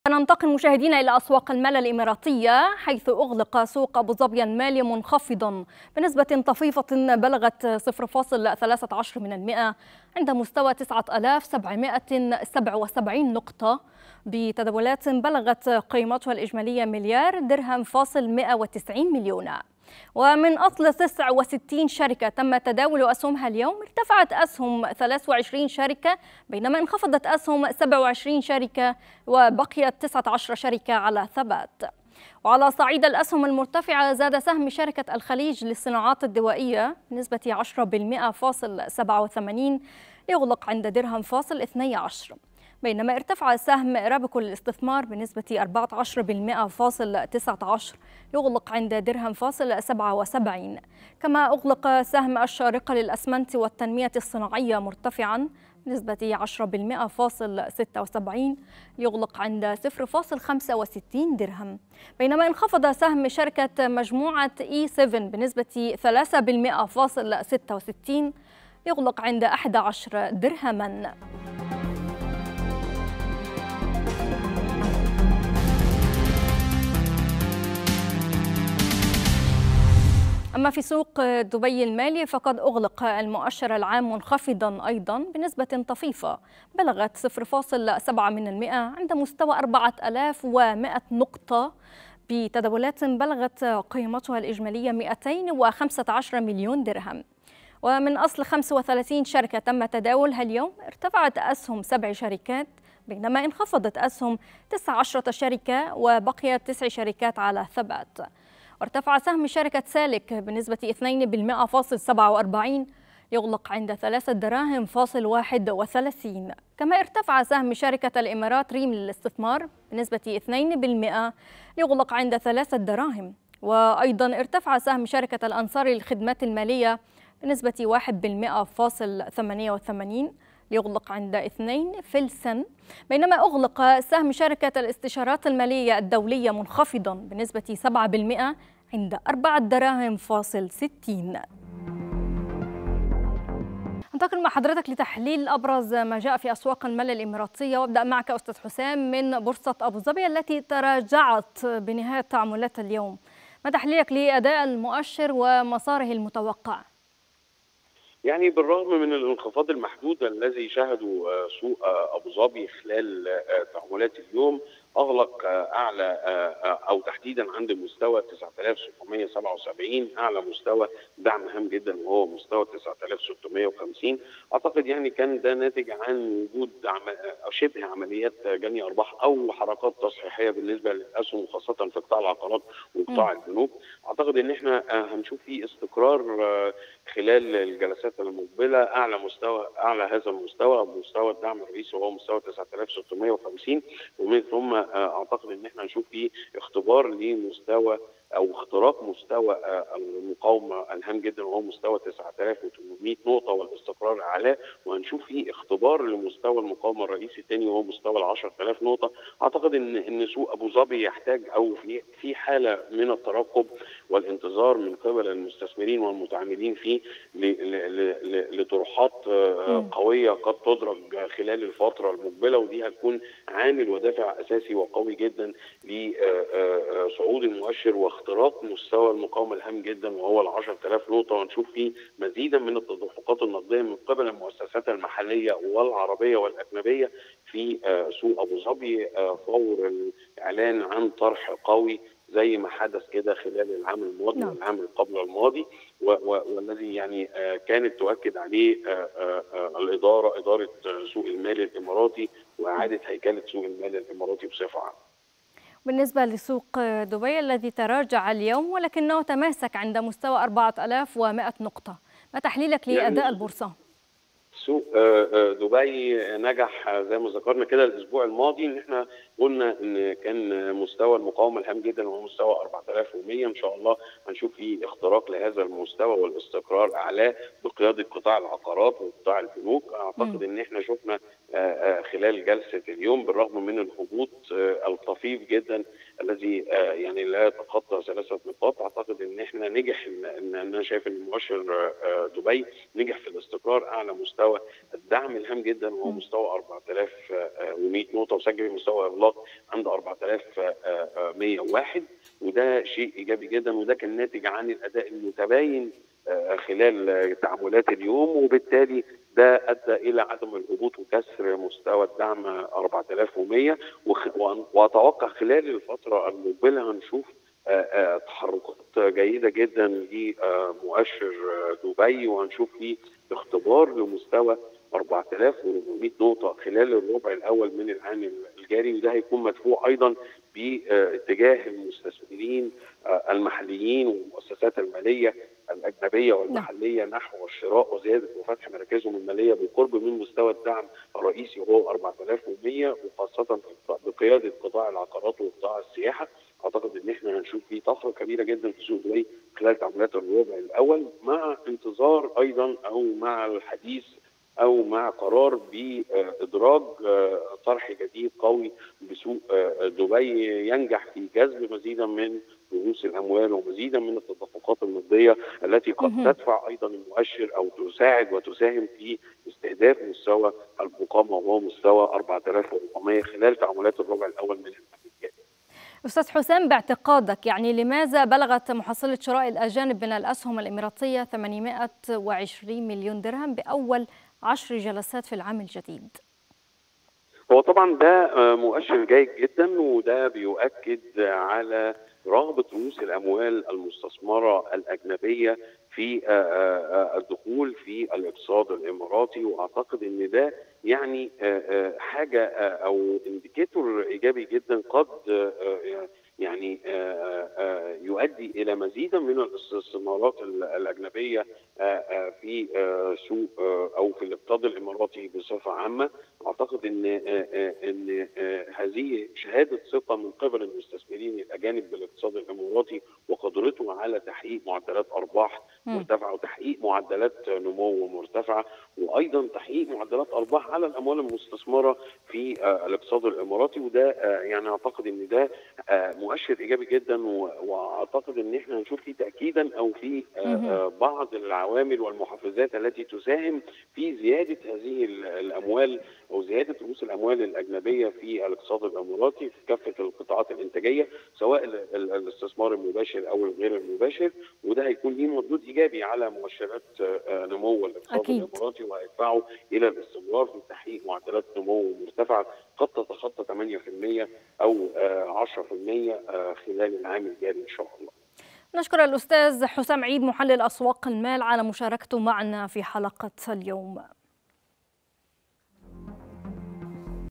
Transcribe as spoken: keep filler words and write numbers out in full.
ننتقل مشاهدينا إلى أسواق المال الإماراتية، حيث أغلق سوق أبو ظبي المالي منخفضا بنسبة طفيفة بلغت صفر فاصل ثلاثة عشر من المئة عند مستوى تسعة آلاف وسبعمئة وسبعة وسبعين نقطة، بتداولات بلغت قيمتها الإجمالية مليار درهم فاصل مئة وتسعين مليون. ومن أصل تسعة وستين شركة تم تداول أسهمها اليوم، ارتفعت أسهم ثلاثة وعشرين شركة بينما انخفضت أسهم سبعة وعشرين شركة وبقيت تسعة عشر شركة على ثبات. وعلى صعيد الأسهم المرتفعة، زاد سهم شركة الخليج للصناعات الدوائية بنسبة عشرة بالمئة فاصل سبعة وثمانين ليغلق عند درهم فاصل اثني عشر، بينما ارتفع سهم رابكو للاستثمار بنسبة أربعة عشر بالمئة فاصل تسعة عشر يغلق عند درهم فاصل سبعة وسبعين. كما أغلق سهم الشارقة للأسمنت والتنمية الصناعية مرتفعا بنسبة عشرة بالمئة فاصل ستة وسبعين يغلق عند صفر فاصل خمسة وستين درهم، بينما انخفض سهم شركة مجموعة إي سبعة بنسبة ثلاثة بالمئة فاصل ستة وستين يغلق عند أحد عشر درهما. أما في سوق دبي المالي فقد أغلق المؤشر العام منخفضا أيضا بنسبة طفيفة بلغت صفر فاصل سبعة من المئة عند مستوى أربعة آلاف ومئة نقطة، بتداولات بلغت قيمتها الإجمالية مئتين وخمسة عشر مليون درهم. ومن أصل خمسة وثلاثين شركة تم تداولها اليوم، ارتفعت أسهم سبع شركات بينما انخفضت أسهم تسع عشرة شركة وبقيت تسع شركات على ثبات. وارتفع سهم شركة سالك بنسبة اثنين بالمئة فاصل سبعة وأربعين يغلق عند ثلاثة دراهم فاصل واحد وثلاثين. كما ارتفع سهم شركة الإمارات ريم للاستثمار بنسبة اثنين بالمئة يغلق عند ثلاثة دراهم. وأيضا ارتفع سهم شركة الأنصار للخدمات المالية بنسبة واحد بالمئة فاصل ثمانية وثمانين يغلق عند اثنين فلسن، بينما أغلق سهم شركة الاستشارات المالية الدولية منخفضا بنسبة سبعة بالمئة عند أربعة دراهم فاصل ستين. انتقل مع حضرتك لتحليل أبرز ما جاء في أسواق المال الإماراتية، وابدأ معك أستاذ حسام من بورصة أبو ظبي التي تراجعت بنهاية تعاملات اليوم. ما تحليلك لأداء المؤشر ومساره المتوقع؟ يعني بالرغم من الانخفاض المحدود الذي شهده سوق ابو ظبي خلال تعاملات اليوم، اغلق اعلى او تحديدا عند مستوى تسعة آلاف وسبعمئة وسبعة وسبعين، اعلى مستوى دعم هام جدا وهو مستوى تسعة آلاف وستمئة وخمسين. اعتقد يعني كان ده ناتج عن وجود شبه عمليات جني ارباح او حركات تصحيحيه بالنسبه للاسهم، وخاصه في قطاع العقارات وقطاع البنوك. اعتقد ان احنا هنشوف في استقرار خلال الجلسات المقبله. اعلى مستوى اعلى هذا المستوى مستوى الدعم الرئيسي وهو مستوى تسعة آلاف وستمئة وخمسين، ومن ثم اعتقد ان احنا هنشوف فيه اختبار لمستوى او اختراق مستوى المقاومه الهام جدا وهو مستوى تسعة آلاف وثمانمئة نقطه والاستقرار اعلاه، وهنشوف فيه اختبار لمستوى المقاومه الرئيسي الثاني وهو مستوى ال عشرة آلاف نقطه. اعتقد ان ان سوق ابو ظبي يحتاج او في في حاله من الترقب والانتظار من قبل المستثمرين والمتعاملين فيه لطروحات قويه قد تدرج خلال الفتره المقبله، ودي هتكون عامل ودافع اساسي وقوي جدا لصعود المؤشر واختراق مستوى المقاومه الهام جدا وهو ال عشرة آلاف نقطه، ونشوف فيه مزيدا من التدفقات النقديه من قبل المؤسسات المحليه والعربيه والاجنبيه في سوق ابو ظبي فور الاعلان عن طرح قوي زي ما حدث كده خلال العام الماضي والعام اللي قبل الماضي، والذي يعني كانت تؤكد عليه الاداره اداره سوق المال الاماراتي واعاده هيكله سوق المال الاماراتي بصفه عامه. بالنسبه لسوق دبي الذي تراجع اليوم ولكنه تماسك عند مستوى أربعة آلاف ومئة نقطه، ما تحليلك لاداء يعني البورصه؟ سوق دبي نجح زي ما ذكرنا كده الاسبوع الماضي، ان احنا قلنا ان كان مستوى المقاومه الهام جدا وهو مستوى أربعة آلاف ومئة. ان شاء الله هنشوف فيه اختراق لهذا المستوى والاستقرار اعلاه بقياده قطاع العقارات وقطاع البنوك. اعتقد م. ان احنا شفنا خلال جلسه اليوم، بالرغم من الهبوط الطفيف جدا الذي يعني لا يتخطى ثلاثه نقاط. اعتقد ان احنا نجح ان انا شايف ان مؤشر دبي نجح في الاستقرار اعلى مستوى الدعم الهام جدا، وهو مستوى أربعة آلاف ومئة نقطه، وسجل مستوى اغلاق عند أربعة آلاف ومئة وواحد، وده شيء ايجابي جدا، وده كان ناتج عن الاداء المتباين خلال تعاملات اليوم، وبالتالي ده ادى الى عدم الهبوط وكسر مستوى الدعم أربعة آلاف ومئة. واتوقع خلال الفتره المقبله هنشوف تحركات جيده جدا لمؤشر دبي، وهنشوف فيه اختبار لمستوى أربعة آلاف وأربعمئة نقطه خلال الربع الاول من العام الجاري، وده هيكون مدفوع ايضا باتجاه المستثمرين المحليين والمؤسسات الماليه الاجنبيه والمحليه نحو الشراء وزياده وفتح مراكزهم الماليه بالقرب من مستوى الدعم الرئيسي وهو أربعة آلاف ومئة، وخاصه بقياده قطاع العقارات وقطاع السياحه. اعتقد ان احنا هنشوف فيه طفره كبيره جدا في سوق دبي خلال تعاملات الربع الاول، مع انتظار ايضا او مع الحديث او مع قرار بادراج طرح جديد قوي بسوق دبي ينجح في جذب مزيدا من رؤوس الاموال ومزيدا من التدفقات النقديه التي قد تدفع ايضا المؤشر او تساعد وتساهم في استهداف مستوى المقاومه وهو مستوى أربعة آلاف وأربعمئة خلال تعاملات الربع الاول من العام الجاري. أستاذ حسام، باعتقادك يعني لماذا بلغت محصلة شراء الأجانب من الأسهم الإماراتية ثمانمئة وعشرين مليون درهم بأول عشر جلسات في العام الجديد؟ هو طبعا ده مؤشر جيد جدا، وده بيؤكد على رغبة رؤوس الأموال المستثمرة الأجنبية في الدخول في الاقتصاد الإماراتي، وأعتقد أن ده يعني حاجة أو انديكيتور إيجابي جدا قد يعني يؤدي الى مزيدا من الاستثمارات الاجنبيه في سوق او في الاقتصاد الاماراتي بصفه عامه. اعتقد ان ان هذه شهاده ثقه من قبل المستثمرين الاجانب بالاقتصاد الاماراتي وقدرته على تحقيق معدلات ارباح مرتفعه وتحقيق معدلات نمو مرتفعه، وايضا تحقيق معدلات ارباح على الاموال المستثمره في الاقتصاد الاماراتي. وده يعني اعتقد ان ده مؤشر ايجابي جدا، واعتقد ان احنا هنشوف فيه تاكيدا او في بعض العوامل والمحفزات التي تساهم في زياده هذه الاموال او زياده رؤوس الاموال الاجنبيه في الاقتصاد الاماراتي في كافه القطاعات الانتاجيه، سواء الاستثمار المباشر او الغير المباشر، وده هيكون ليه مردود ايجابي على مؤشرات نمو الاقتصاد أكيد. الاماراتي، وهيدفعه الى الاستمرار في تحقيق معدلات نمو مرتفعه قد تتخطى ثمانية بالمئة او عشرة بالمئة خلال العام الجاري ان شاء الله. نشكر الأستاذ حسام عيد محلل أسواق المال على مشاركته معنا في حلقة اليوم.